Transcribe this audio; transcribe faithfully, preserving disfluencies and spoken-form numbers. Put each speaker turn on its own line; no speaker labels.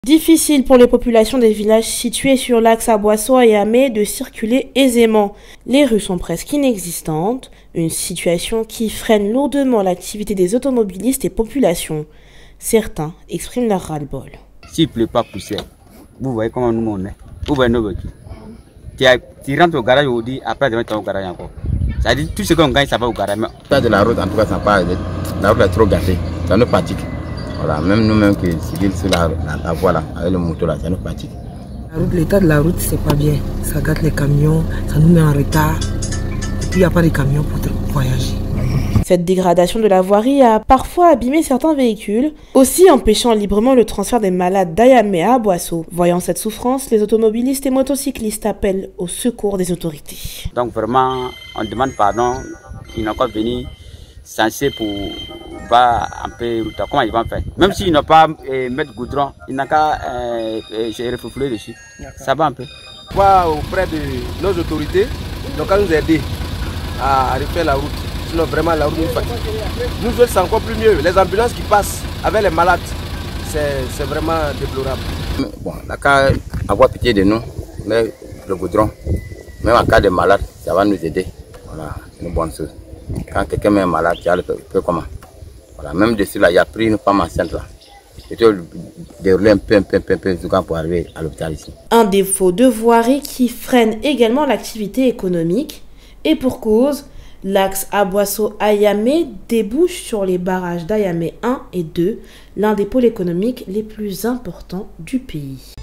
Difficile pour les populations des villages situés sur l'axe Aboisseau-Ayamé de circuler aisément. Les rues sont presque inexistantes, une situation qui freine lourdement l'activité des automobilistes et populations. Certains expriment leur ras-le-bol.
S'il ne pleut pas poussière, vous voyez comment nous on est. Vous voyez nos voitures. Tu, tu rentres au garage aujourd'hui, après demain tu vas au garage encore. Ça dit tout ce qu'on gagne, ça va au garage.
Ça de la route, en tout cas, ça part, la route est trop gâtée. Ça nous fatigue. Voilà, même nous-mêmes qui civils sur la, la, la voie là, avec le moto là, ça nous fatigue.
L'état de la route, c'est pas bien. Ça gâte les camions, ça nous met en retard. Et puis il n'y a pas de camions pour voyager.
Cette dégradation de la voirie a parfois abîmé certains véhicules, aussi empêchant librement le transfert des malades d'Ayamé à Aboisseau. Voyant cette souffrance, les automobilistes et motocyclistes appellent au secours des autorités.
Donc vraiment, on demande pardon, ils n'ont pas venu censé pour voir un peu comment ils vont faire. Même s'ils n'ont pas euh, mettre goudron, ils n'ont qu'à euh, euh, refouler dessus. Ça va un peu.
Va auprès de nos autorités, donc à nous aider à refaire la route. Sinon vraiment la route nous fatigue. Nous autres c'est encore plus mieux. Les ambulances qui passent avec les malades, c'est vraiment déplorable.
Bon, la qu'à avoir pitié de nous, mais le goudron, même en cas de malade, ça va nous aider. Voilà, c'est une bonne chose. Quand quelqu'un est malade, tu as le peu comment. Voilà, même dessus là, il y a pris une femme enceinte là. Et tu dérouler un peu, un peu, un peu, un peu pour arriver à l'hôpital ici.
Un défaut de voirie qui freine également l'activité économique. Et pour cause, l'axe Aboisseau-Ayamé débouche sur les barrages d'Ayamé un et deux, l'un des pôles économiques les plus importants du pays.